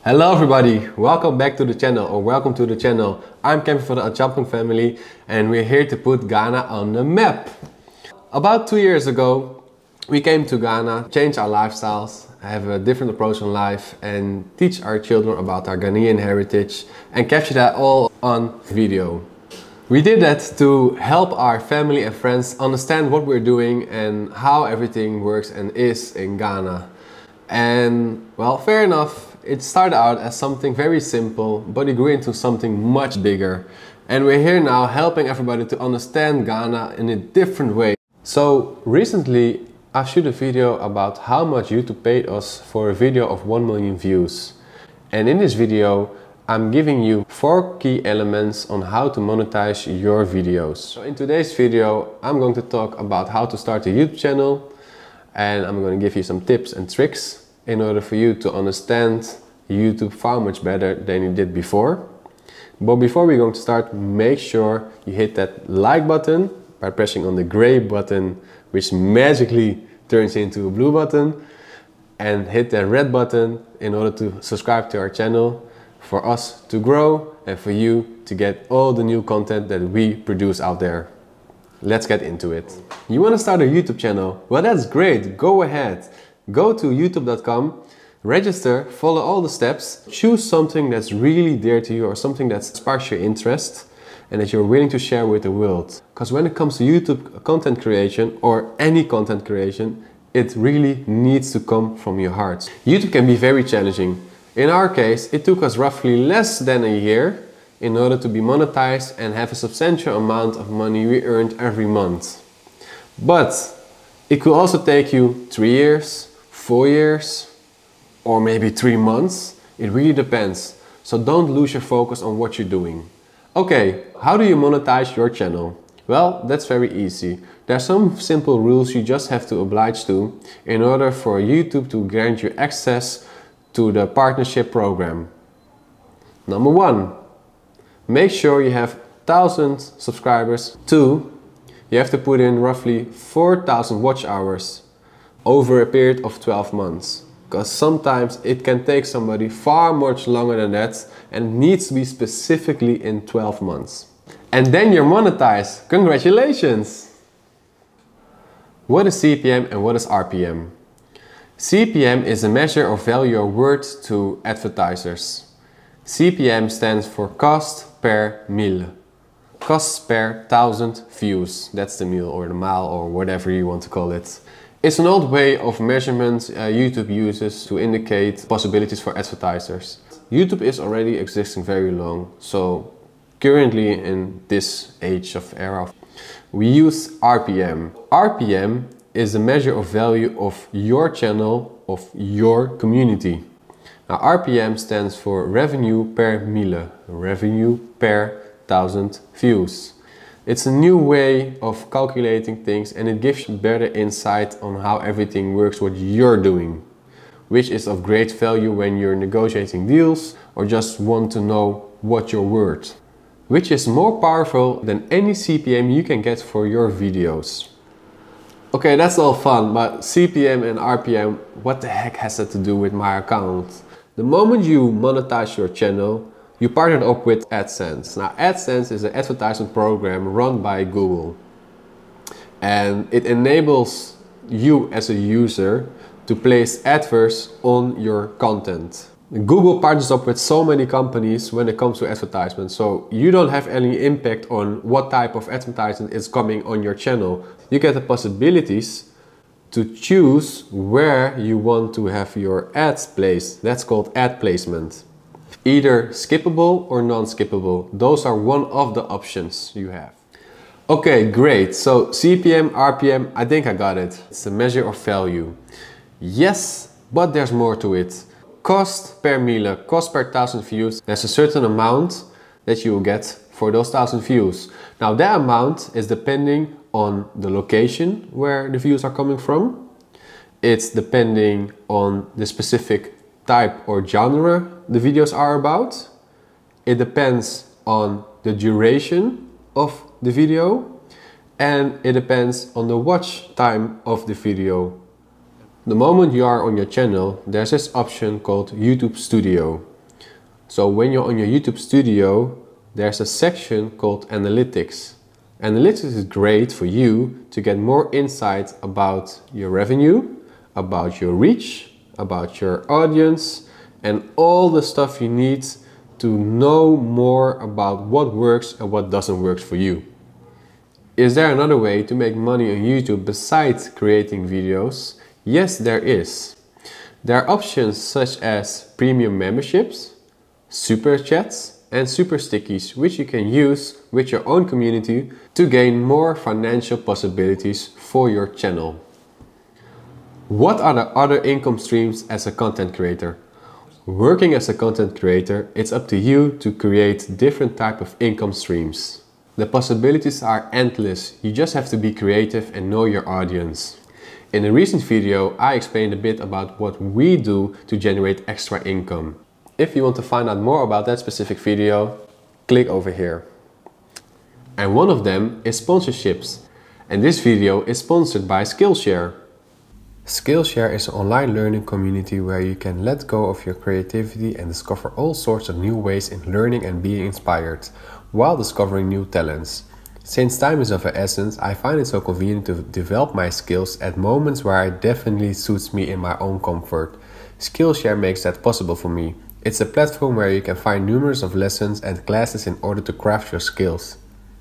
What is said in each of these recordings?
Hello everybody, welcome back to the channel or welcome to the channel. I'm Kevin from the Achampong family and we're here to put Ghana on the map. About 2 years ago we came to Ghana, change our lifestyles, have a different approach on life and teach our children about our Ghanaian heritage and capture that all on video. We did that to help our family and friends understand what we're doing and how everything works and is in Ghana. And well, fair enough. It started out as something very simple, but it grew into something much bigger. And we're here now helping everybody to understand Ghana in a different way. So recently I shot a video about how much YouTube paid us for a video of 1 million views. And in this video I'm giving you 4 key elements on how to monetize your videos. So in today's video I'm going to talk about how to start a YouTube channel, and I'm going to give you some tips and tricks in order for you to understand YouTube far much better than you did before. But before we're going to start, make sure you hit that like button by pressing on the gray button, which magically turns into a blue button, and hit that red button in order to subscribe to our channel for us to grow and for you to get all the new content that we produce out there. Let's get into it. You want to start a YouTube channel? Well, that's great. Go ahead. Go to youtube.com, register, follow all the steps, choose something that's really dear to you or something that sparks your interest and that you're willing to share with the world. Because when it comes to YouTube content creation or any content creation, it really needs to come from your heart. YouTube can be very challenging. In our case, it took us roughly less than a year in order to be monetized and have a substantial amount of money we earned every month. But it could also take you 3 years, 4 years, or maybe 3 months. It really depends. So don't lose your focus on what you're doing. Okay, how do you monetize your channel? Well, that's very easy. There are some simple rules you just have to oblige to in order for YouTube to grant you access to the partnership program. Number 1, make sure you have 1,000 subscribers. 2, you have to put in roughly 4,000 watch hours over a period of 12 months. Because sometimes it can take somebody far much longer than that and needs to be specifically in 12 months. And then you're monetized. Congratulations! What is CPM and what is RPM? CPM is a measure of value or worth to advertisers. CPM stands for cost per mille. Cost per 1,000 views. That's the mille or the mile or whatever you want to call it. It's an old way of measurement YouTube uses to indicate possibilities for advertisers. YouTube is already existing very long, so currently in this age of era, we use RPM. RPM is a measure of value of your channel, of your community. Now RPM stands for revenue per mille, revenue per 1,000 views. It's a new way of calculating things and it gives you better insight on how everything works, what you're doing, which is of great value when you're negotiating deals or just want to know what you're worth, which is more powerful than any CPM you can get for your videos. Okay, that's all fun, but CPM and RPM, what the heck has that to do with my account? The moment you monetize your channel, you partnered up with AdSense. Now AdSense is an advertisement program run by Google and it enables you as a user to place adverts on your content. Google partners up with so many companies when it comes to advertisement, so you don't have any impact on what type of advertisement is coming on your channel. You get the possibilities to choose where you want to have your ads placed. That's called ad placement. Either skippable or non-skippable. Those are one of the options you have. Okay, great. So CPM, RPM, I think I got it. It's a measure of value. Yes, but there's more to it. Cost per mille, cost per 1,000 views. There's a certain amount that you will get for those 1,000 views. Now that amount is depending on the location where the views are coming from. It's depending on the specific type or genre the videos are about. It depends on the duration of the video and it depends on the watch time of the video. The moment you are on your channel, there's this option called YouTube Studio. So when you're on your YouTube studio, there's a section called Analytics. Analytics is great for you to get more insight about your revenue, about your reach, about your audience, and all the stuff you need to know more about what works and what doesn't work for you. Is there another way to make money on YouTube besides creating videos? Yes, there is. There are options such as premium memberships, super chats, and super stickies, which you can use with your own community to gain more financial possibilities for your channel. What are the other income streams as a content creator? Working as a content creator, it's up to you to create different types of income streams. The possibilities are endless, you just have to be creative and know your audience. In a recent video, I explained a bit about what we do to generate extra income. If you want to find out more about that specific video, click over here. And one of them is sponsorships. And this video is sponsored by Skillshare. Skillshare is an online learning community where you can let go of your creativity and discover all sorts of new ways in learning and being inspired, while discovering new talents. Since time is of the essence, I find it so convenient to develop my skills at moments where it definitely suits me in my own comfort. Skillshare makes that possible for me. It's a platform where you can find numerous of lessons and classes in order to craft your skills.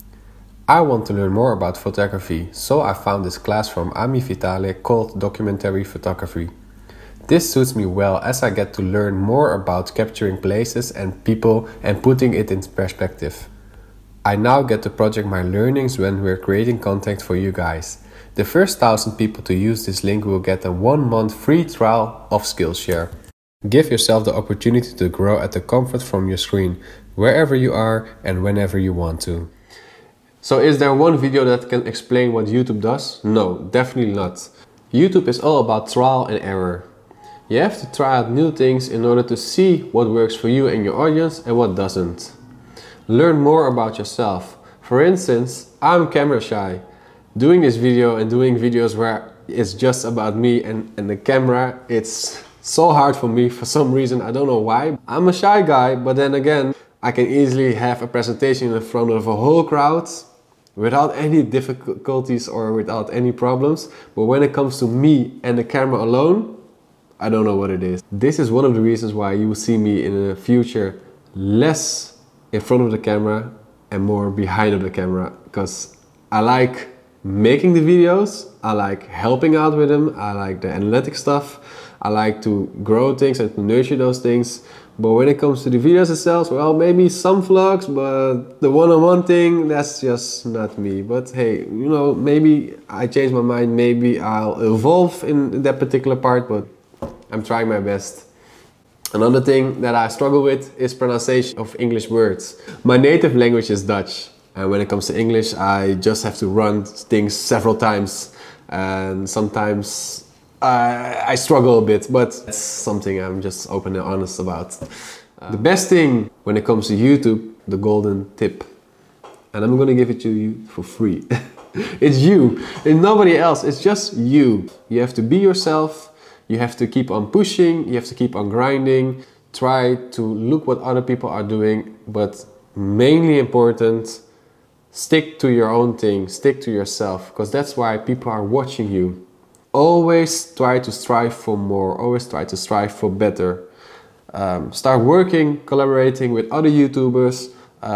I want to learn more about photography, so I found this class from Ami Vitale called Documentary Photography. This suits me well as I get to learn more about capturing places and people and putting it in perspective. I now get to project my learnings when we're creating content for you guys. The first 1,000 people to use this link will get a 1-month free trial of Skillshare. Give yourself the opportunity to grow at the comfort from your screen, wherever you are and whenever you want to. So is there one video that can explain what YouTube does? No, definitely not. YouTube is all about trial and error. You have to try out new things in order to see what works for you and your audience and what doesn't. Learn more about yourself. For instance, I'm camera shy. Doing this video and doing videos where it's just about me and the camera, it's so hard for me for some reason, I don't know why. I'm a shy guy, but then again, I can easily have a presentation in front of a whole crowd without any difficulties or without any problems. But when it comes to me and the camera alone, I don't know what it is. This is one of the reasons why you will see me in the future less in front of the camera and more behind the camera, because I like making the videos, I like helping out with them, I like the analytic stuff, I like to grow things and to nurture those things. But when it comes to the videos itself, well, maybe some vlogs, but the one-on-one thing, that's just not me. But hey, you know, maybe I change my mind, maybe I'll evolve in that particular part, but I'm trying my best. Another thing that I struggle with is pronunciation of English words. My native language is Dutch, and when it comes to English, I just have to run things several times, and sometimes I struggle a bit, but it's something I'm just open and honest about. The best thing when it comes to YouTube, the golden tip, and I'm gonna give it to you for free. It's you, and nobody else, it's just you. You have to be yourself, you have to keep on pushing, you have to keep on grinding, try to look what other people are doing, but mainly important, stick to your own thing, stick to yourself, because that's why people are watching you. Always try to strive for more, always try to strive for better. Start working, collaborating with other YouTubers,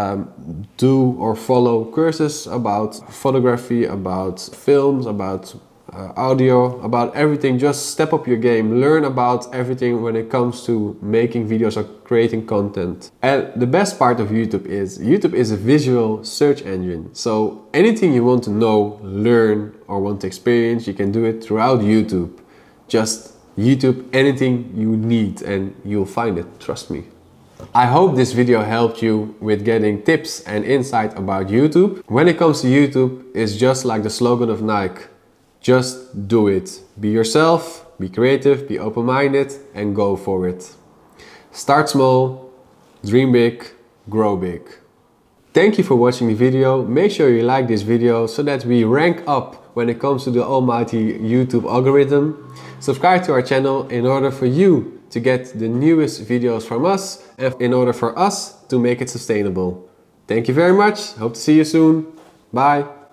do or follow courses about photography, about films, about audio, about everything. Just step up your game, learn about everything when it comes to making videos or creating content. And the best part of YouTube is a visual search engine. So anything you want to know, learn or want to experience, you can do it throughout YouTube. Just YouTube anything you need and you'll find it, trust me. I hope this video helped you with getting tips and insight about YouTube. When it comes to YouTube, it's just like the slogan of Nike. Just do it. Be yourself, be creative, be open-minded and go for it. Start small, dream big, grow big. Thank you for watching the video. Make sure you like this video so that we rank up when it comes to the almighty YouTube algorithm. Subscribe to our channel in order for you to get the newest videos from us and in order for us to make it sustainable. Thank you very much. Hope to see you soon. Bye.